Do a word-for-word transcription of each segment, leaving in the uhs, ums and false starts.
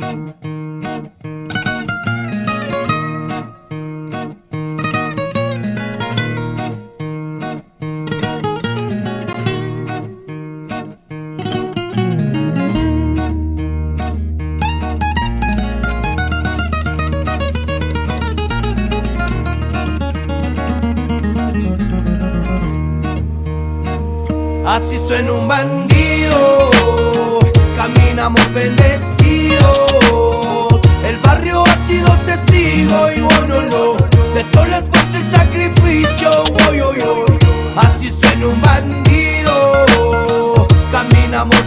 Así suena un bandido, caminamos bendecidos. El barrio ha sido testigo y bueno, no, de todo el esfuerzo y sacrificio. Oh, oh, oh. Así suena un bandido, caminamos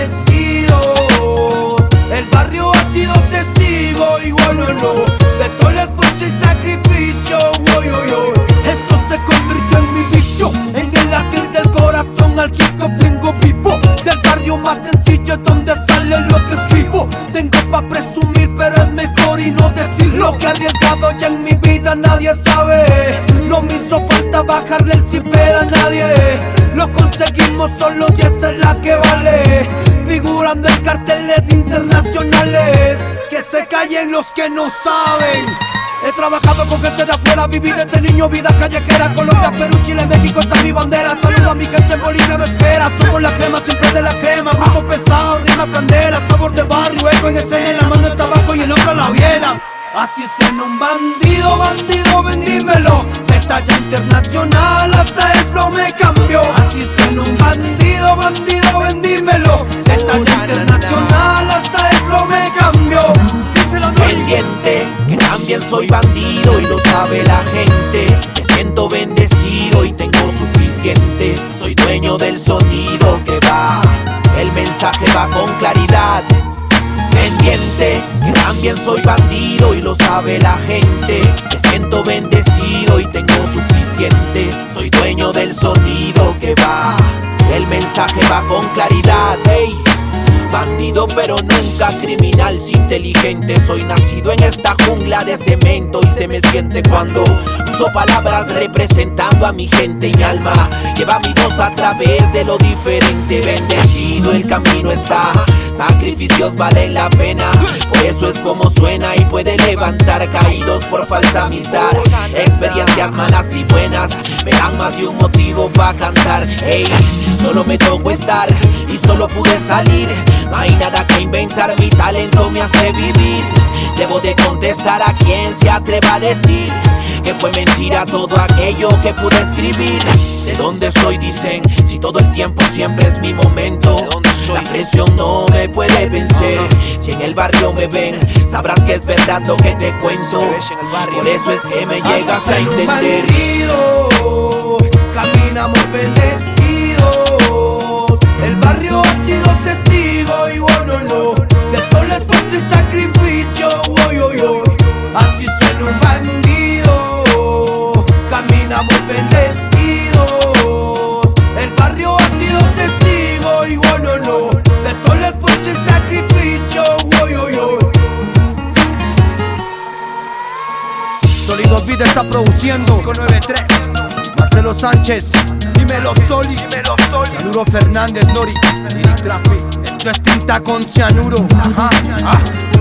bendecidos. El barrio ha sido testigo y bueno, no, de todo el esfuerzo y sacrificio. Oh, oh, oh. Esto se convirtió en mi vicio, en el latir del corazón al hip hop tengo vivo. Del barrio más sencillo es donde sale lo que escribo. Tengo pa' presumir pero es mejor y no decir lo que he arriesgado ya en mi vida nadie sabe. No me hizo falta bajarle el ciper a nadie. Lo conseguimos solo y esa es la que vale. Figurando en carteles internacionales. Que se callen los que no saben. He trabajado con gente de afuera, viví desde niño vida callejera. Colombia, Perú, Chile, México, está mi bandera. Saludo a mi gente en Bolivia, me espera. Somos la crema, siempre de la crema. Grupo pesado, rima candela. Sabor de barrio, eco en escena. En la mano el tabaco y en otra la biela. Así suena un bandido, bandido, vendímelo. De talla internacional, hasta el flow me cambió. Así suena un bandido, bandido, vendímelo. De talla internacional, hasta el flow me cambió. Pendiente, que también soy bandido y lo sabe la gente. Me siento bendecido y tengo suficiente. Soy dueño del sonido que va, el mensaje va con claridad. Pendiente, que también soy bandido y lo sabe la gente. Me siento bendecido y tengo suficiente. Soy dueño del sonido que va, el mensaje va con claridad. Hey. Bandido pero nunca criminal, si inteligente. Soy nacido en esta jungla de cemento y se me siente cuando uso palabras representando a mi gente. Mi alma lleva mi voz a través de lo diferente. Bendecido el camino está, sacrificios valen la pena. Por eso es como suena y puede levantar caídos por falsa amistad. Experiencias malas y buenas me dan más de un motivo pa' cantar. Ey, solo me tocó estar y solo pude salir. No hay nada que inventar, mi talento me hace vivir. Debo de contestar a quien se atreva a decir que fue mentira todo aquello que pude escribir. ¿De dónde soy? Dicen, si todo el tiempo siempre es mi momento. La presión no me puede vencer. Si en el barrio me ven, sabrás que es verdad lo que te cuento. Por eso es que me llegas a entender. Caminamos bendecidos. El barrio ha sido testigo y bueno, no, de todo el esfuerzo y sacrificio. Oh, oh, oh. Así suena un bandido, caminamos bendecidos. El barrio ha sido testigo y bueno, no, de todo el esfuerzo y sacrificio. Oh, oh, oh. Sólido Beat está produciendo con nueve tres. Marcelo Sánchez, dímelo Soli, dímelo Soli. Cianuro Fernández, Nori, Lili Traffic. Esto es tinta con cianuro. Ajá, ah.